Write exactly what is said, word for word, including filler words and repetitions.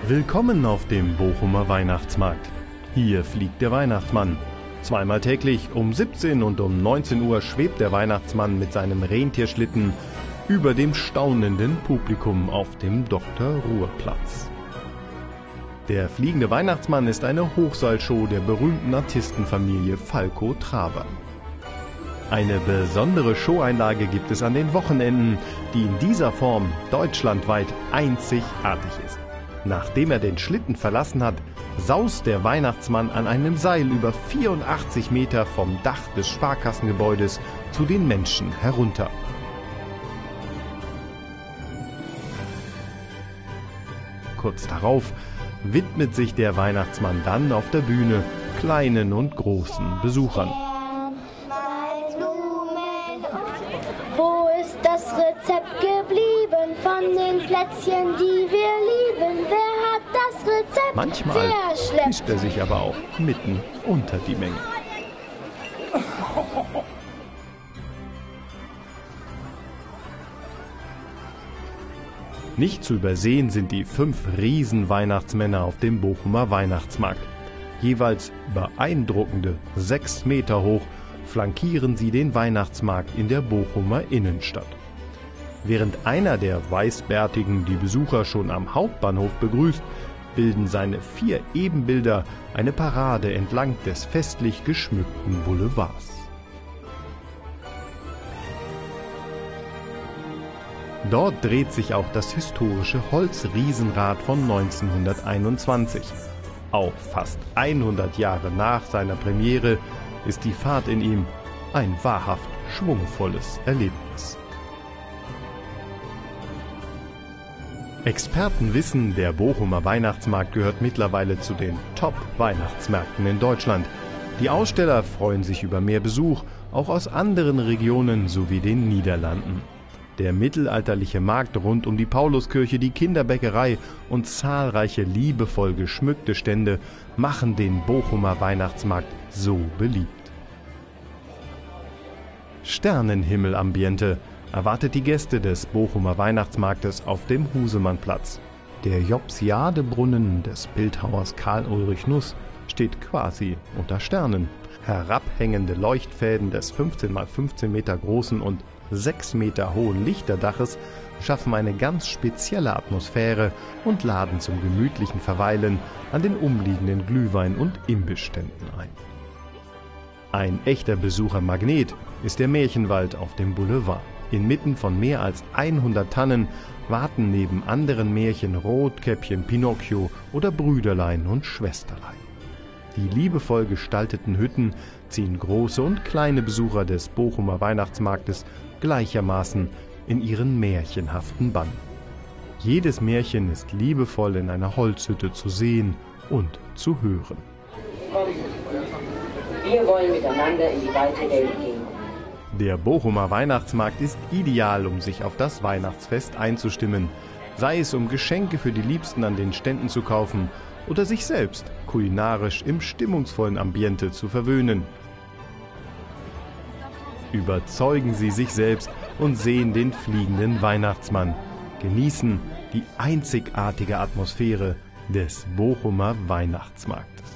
Willkommen auf dem Bochumer Weihnachtsmarkt. Hier fliegt der Weihnachtsmann. Zweimal täglich um siebzehn und um neunzehn Uhr schwebt der Weihnachtsmann mit seinem Rentierschlitten über dem staunenden Publikum auf dem Doktor-Ruhr-Platz. Der fliegende Weihnachtsmann ist eine Hochseilshow der berühmten Artistenfamilie Falco-Traber. Eine besondere Showeinlage gibt es an den Wochenenden, die in dieser Form deutschlandweit einzigartig ist. Nachdem er den Schlitten verlassen hat, saust der Weihnachtsmann an einem Seil über vierundachtzig Meter vom Dach des Sparkassengebäudes zu den Menschen herunter. Kurz darauf widmet sich der Weihnachtsmann dann auf der Bühne kleinen und großen Besuchern. Wo ist das Rezept geblieben von den Plätzchen, die wir lieben? Wer hat das Rezept? Manchmal mischt er sich aber auch mitten unter die Menge. Nicht zu übersehen sind die fünf Riesen-Weihnachtsmänner auf dem Bochumer Weihnachtsmarkt. Jeweils beeindruckende sechs Meter hoch flankieren sie den Weihnachtsmarkt in der Bochumer Innenstadt. Während einer der Weißbärtigen die Besucher schon am Hauptbahnhof begrüßt, bilden seine vier Ebenbilder eine Parade entlang des festlich geschmückten Boulevards. Dort dreht sich auch das historische Holzriesenrad von neunzehnhunderteinundzwanzig. Auch fast hundert Jahre nach seiner Premiere ist die Fahrt in ihm ein wahrhaft schwungvolles Erlebnis. Experten wissen, der Bochumer Weihnachtsmarkt gehört mittlerweile zu den Top-Weihnachtsmärkten in Deutschland. Die Aussteller freuen sich über mehr Besuch, auch aus anderen Regionen sowie den Niederlanden. Der mittelalterliche Markt rund um die Pauluskirche, die Kinderbäckerei und zahlreiche liebevoll geschmückte Stände machen den Bochumer Weihnachtsmarkt so beliebt. Sternenhimmel-Ambiente erwartet die Gäste des Bochumer Weihnachtsmarktes auf dem Husemannplatz. Der Jobsiadebrunnen des Bildhauers Karl Ulrich Nuss steht quasi unter Sternen. Herabhängende Leuchtfäden des fünfzehn mal fünfzehn Meter großen und sechs Meter hohen Lichterdaches schaffen eine ganz spezielle Atmosphäre und laden zum gemütlichen Verweilen an den umliegenden Glühwein- und Imbissständen ein. Ein echter Besuchermagnet ist der Märchenwald auf dem Boulevard. Inmitten von mehr als hundert Tannen warten neben anderen Märchen Rotkäppchen, Pinocchio oder Brüderlein und Schwesterlein. Die liebevoll gestalteten Hütten ziehen große und kleine Besucher des Bochumer Weihnachtsmarktes gleichermaßen in ihren märchenhaften Bann. Jedes Märchen ist liebevoll in einer Holzhütte zu sehen und zu hören. Wir wollen miteinander in die weite Welt gehen. Der Bochumer Weihnachtsmarkt ist ideal, um sich auf das Weihnachtsfest einzustimmen. Sei es, um Geschenke für die Liebsten an den Ständen zu kaufen oder sich selbst kulinarisch im stimmungsvollen Ambiente zu verwöhnen. Überzeugen Sie sich selbst und sehen den fliegenden Weihnachtsmann. Genießen die einzigartige Atmosphäre des Bochumer Weihnachtsmarktes.